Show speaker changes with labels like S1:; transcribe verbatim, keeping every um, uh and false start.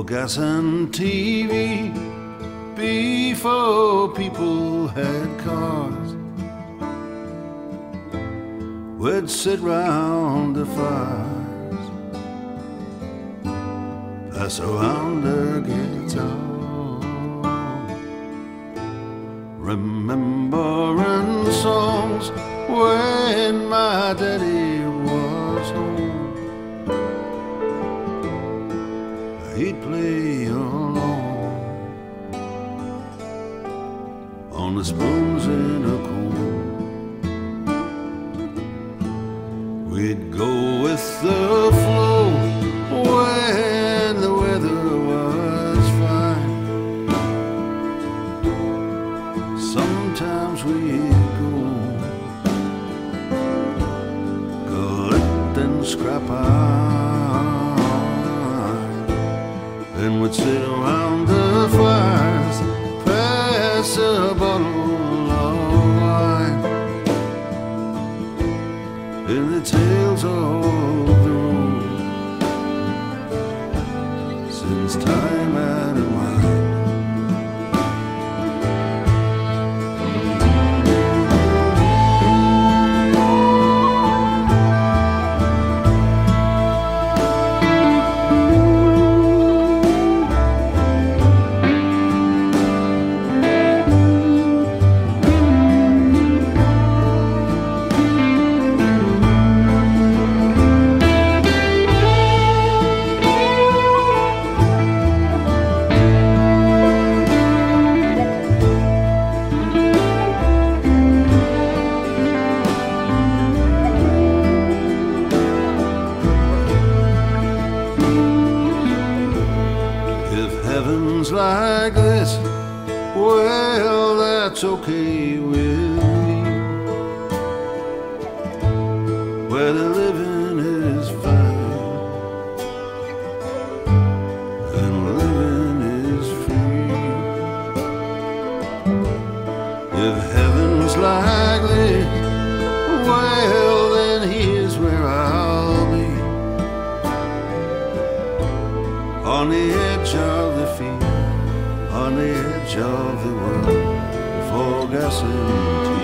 S1: gas and T V, before people had cars. We'd sit round the fires, pass around the guitar, remembering songs when my daddy was home. He'd play along on the spoons in a comb. We'd go with the flow when the weather was fine. Sometimes we'd go collecting scrap iron, and we'd sit around the fires, pass a bottle of wine, in the tales of the road since time had a mind. Heaven's like this, well, that's okay with me, where the living is fine and living is free. If heaven's like this, well, then here's where I'll be, on the edge of the field, on the edge of the world, for gas and